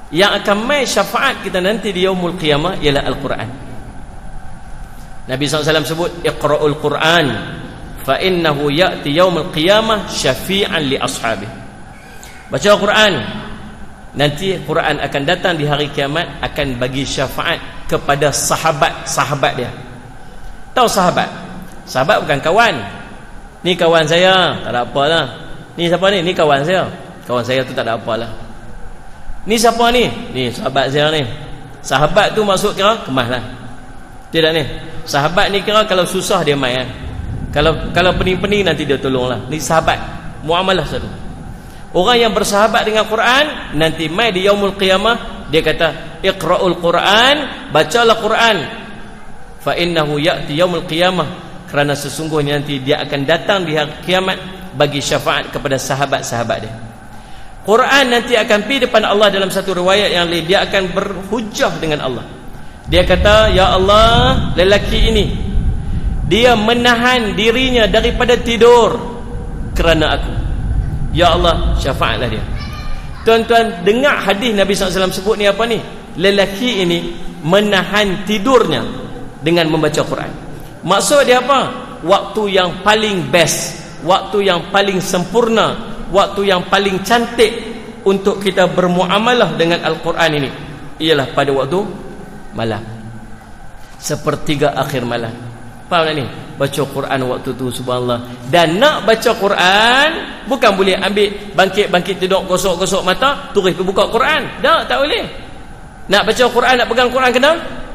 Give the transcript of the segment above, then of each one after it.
Yang akan mai syafaat kita nanti di yaumul qiyamah ialah Al-Quran. Nabi SAW sebut, Iqra'ul Quran fa innahu ya'ti yaumul qiyamah syafi'an li ashabihi. Baca Al-Quran, nanti Quran akan datang di hari kiamat, akan bagi syafaat kepada sahabat-sahabat dia. Tahu sahabat? Sahabat bukan kawan. Ni kawan saya, tak ada apalah. Ni siapa ni? Ni kawan saya. Kawan saya tu tak ada apalah. Ni siapa ni? Ni sahabat saya ni. Sahabat tu maksud kira kemaslah. Tidak ni. Sahabat ni kira kalau susah dia main. Kalau pening-pening nanti dia tolonglah. Ni sahabat. Muamalah satu. Orang yang bersahabat dengan Quran nanti mai di yaumul qiyamah, dia kata, Iqra'ul Quran, bacalah Quran. Fa innahu ya'ti yaumul qiyamah, kerana sesungguhnya nanti dia akan datang di hari kiamat bagi syafaat kepada sahabat-sahabat dia. Quran nanti akan pergi depan Allah dalam satu riwayat yang lain, dia akan berhujah dengan Allah. Dia kata, ya Allah, lelaki ini dia menahan dirinya daripada tidur kerana aku. Ya Allah, syafaatlah dia. Tuan-tuan, dengar hadis Nabi SAW sebut ni apa ni? Lelaki ini menahan tidurnya dengan membaca Quran. Maksud dia apa? Waktu yang paling best, waktu yang paling sempurna, waktu yang paling cantik untuk kita bermuamalah dengan Al-Quran ini ialah pada waktu malam, sepertiga akhir malam. Faham tak ni? Baca Quran waktu tu, subhanallah. Dan nak baca Quran bukan boleh ambil bangkit tidur, gosok-gosok mata, terus pergi buka Quran. Tak boleh. Nak baca Quran, nak pegang Quran kena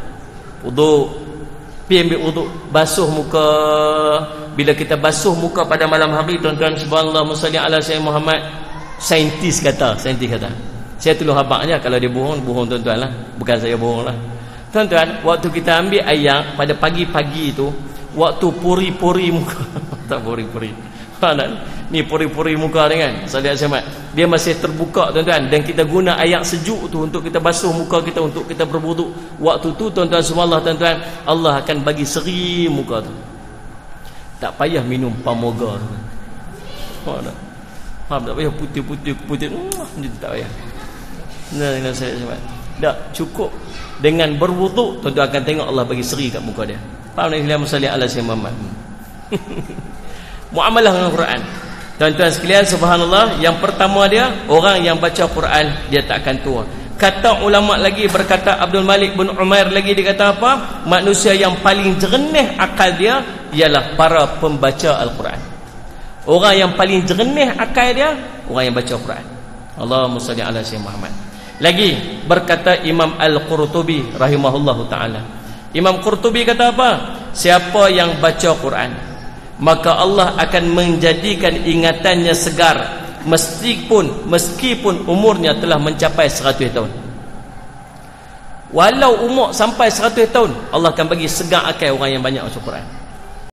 wuduk. Pergi ambil wuduk, basuh muka. Bila kita basuh muka pada malam hari, tuan-tuan, subhanallah, musalli ala sayyidina Muhammad. Saintis kata. Saya tolong habaknya, kalau dia bohong tuan-tuan lah. Bukan saya bohong lah. Tuan-tuan, waktu kita ambil air pada pagi-pagi tu, waktu puri-puri muka tak puri-puri, ni puri-puri muka ni kan, Salih Ahmad, dia masih terbuka tuan-tuan, dan kita guna air sejuk tu untuk kita basuh muka kita, untuk kita berwuduk. Waktu tu tuan-tuan, subhanallah tuan-tuan, Allah akan bagi seri muka tu. Tak payah minum pamoga tu. Faham tak payah putih-putih tak payah. Nah, Salih Ahmad, tak cukup dengan berwuduk, tuan-tuan akan tengok Allah bagi seri kat muka dia. Faham tak? Allahumma salli ala sayyidina Muhammad. Muamalah dengan Quran, tuan-tuan sekalian, subhanallah. Yang pertama dia, orang yang baca Quran dia tak akan tua. Kata ulama lagi, berkata Abdul Malik bin Umair lagi, dia kata apa? Manusia yang paling jernih akal dia ialah para pembaca Al-Quran. Orang yang paling jernih akal dia orang yang baca Quran. Allahumma salli ala sayyidina Muhammad. Lagi berkata Imam Al-Qurtubi rahimahullahu ta'ala, Imam Qurtubi kata apa? Siapa yang baca Quran, maka Allah akan menjadikan ingatannya segar meskipun umurnya telah mencapai 100 tahun. Walau umur sampai 100 tahun, Allah akan bagi segar akal orang yang banyak baca Quran.